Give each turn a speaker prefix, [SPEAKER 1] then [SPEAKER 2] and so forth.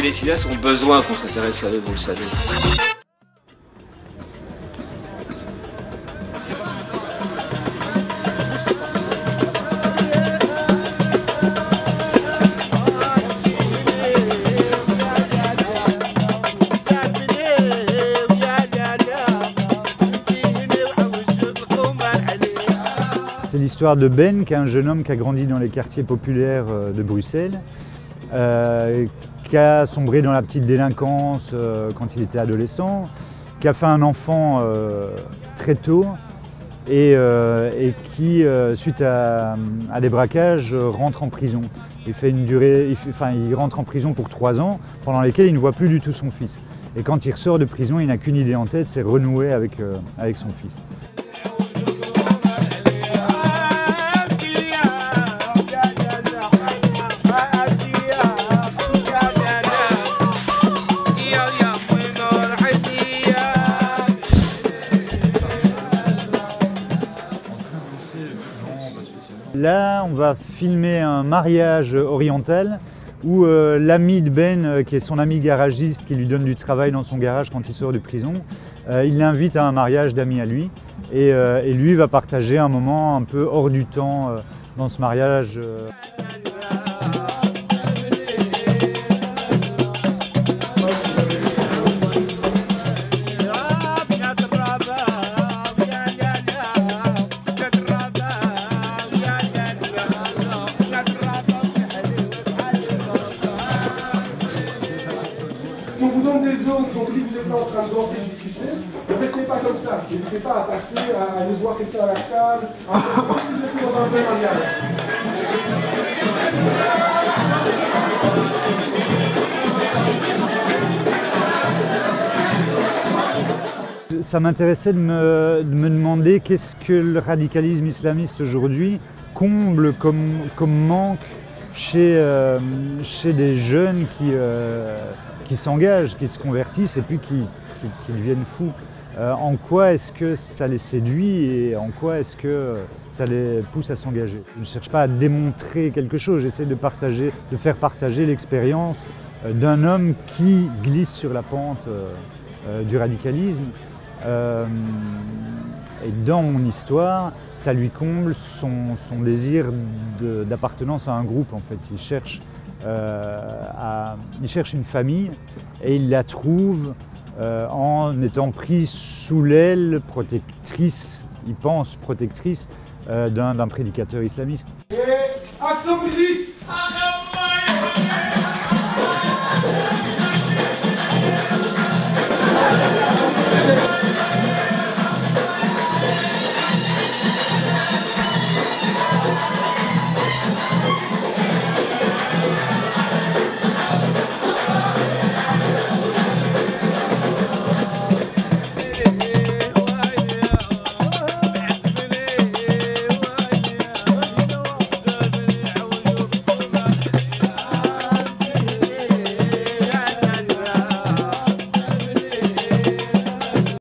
[SPEAKER 1] les cinéastes ont besoin qu'on s'intéresse à eux, vous le savez.
[SPEAKER 2] C'est l'histoire de Ben, qui est un jeune homme qui a grandi dans les quartiers populaires de Bruxelles, qui a sombré dans la petite délinquance quand il était adolescent, qui a fait un enfant très tôt et qui, suite à des braquages, rentre en prison. Il rentre en prison pour 3 ans, pendant lesquels il ne voit plus du tout son fils. Et quand il ressort de prison, il n'a qu'une idée en tête, c'est renouer avec son fils. Là, on va filmer un mariage oriental où l'ami de Ben, qui est son ami garagiste, qui lui donne du travail dans son garage quand il sort de prison, il l'invite à un mariage d'amis à lui. Et lui va partager un moment un peu hors du temps dans ce mariage.
[SPEAKER 3] Si on vous donne des zones, si on dit que vous êtes là en train de danser et de discuter, ne restez pas comme ça. N'hésitez pas à passer, à aller voir quelqu'un à la table, à si vous êtes dans un vrai mariage.
[SPEAKER 2] Ça m'intéressait de me demander qu'est-ce que le radicalisme islamiste aujourd'hui comble comme manque chez des jeunes qui s'engagent, qui se convertissent et puis qui deviennent fous. En quoi est-ce que ça les séduit et en quoi est-ce que ça les pousse à s'engager? Je ne cherche pas à démontrer quelque chose, j'essaie de faire partager l'expérience d'un homme qui glisse sur la pente du radicalisme. Et dans mon histoire, ça lui comble son désir d'appartenance à un groupe en fait. Il cherche une famille et il la trouve en étant pris sous l'aile protectrice, il pense protectrice, d'un prédicateur islamiste.
[SPEAKER 3] Et action musique!